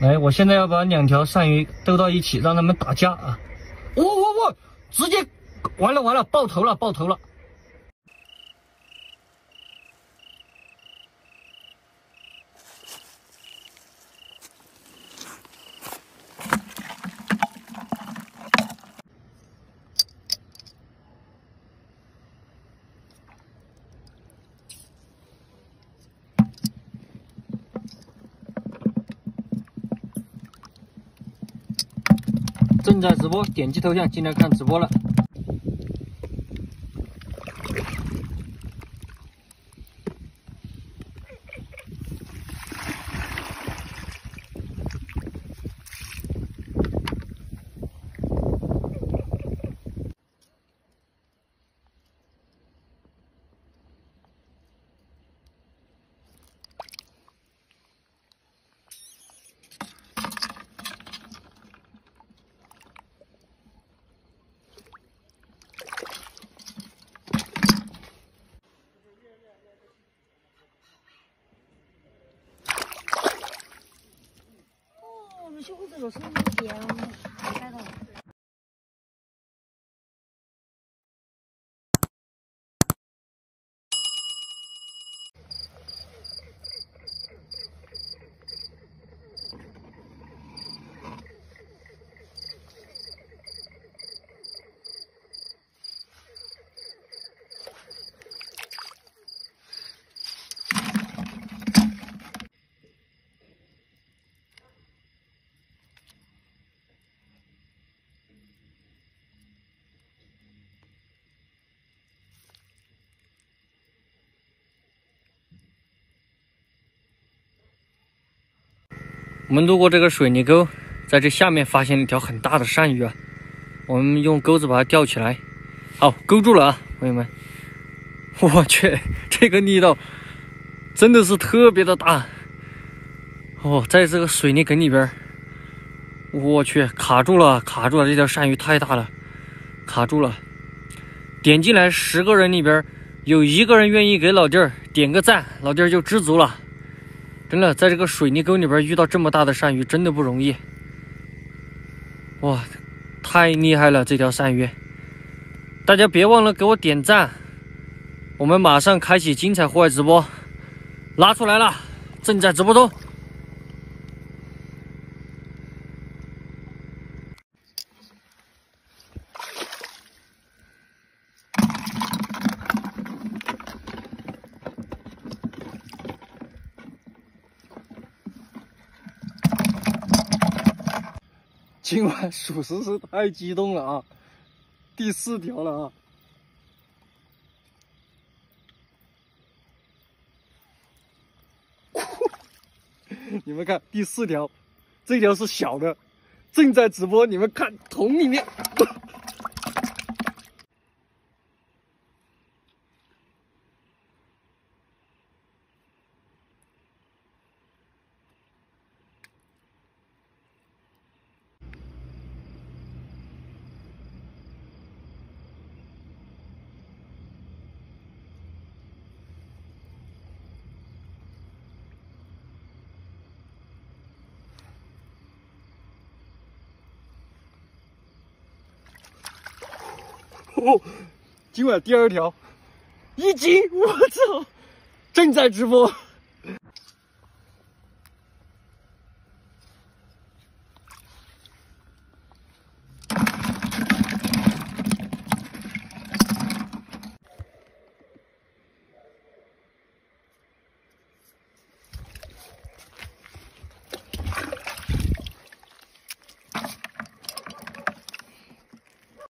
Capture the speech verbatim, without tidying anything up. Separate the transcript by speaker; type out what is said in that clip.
Speaker 1: 来，我现在要把两条鳝鱼兜到一起，让它们打架啊！哦哦哦，直接完了完了，爆头了爆头了！正在直播，点击头像进来看直播了。
Speaker 2: 小伙子若是没见，太感动了。
Speaker 1: 我们路过这个水泥沟，在这下面发现了一条很大的鳝鱼啊！我们用钩子把它吊起来，好，勾住了啊，朋友们！我去，这个力道真的是特别的大哦！在这个水泥梗里边，我去，卡住了，卡住了！这条鳝鱼太大了，卡住了。点进来十个人里边，有一个人愿意给老弟儿点个赞，老弟儿就知足了。真的，在这个水泥沟里边遇到这么大的鳝鱼，真的不容易。哇，太厉害了这条鳝鱼！大家别忘了给我点赞。我们马上开启精彩户外直播，拉出来了，正在直播中。今晚属实是太激动了啊！第四条了啊！你们看第四条，这条是小的，正在直播，你们看桶里面。哦，今晚第二条，一斤，我操！正在直播。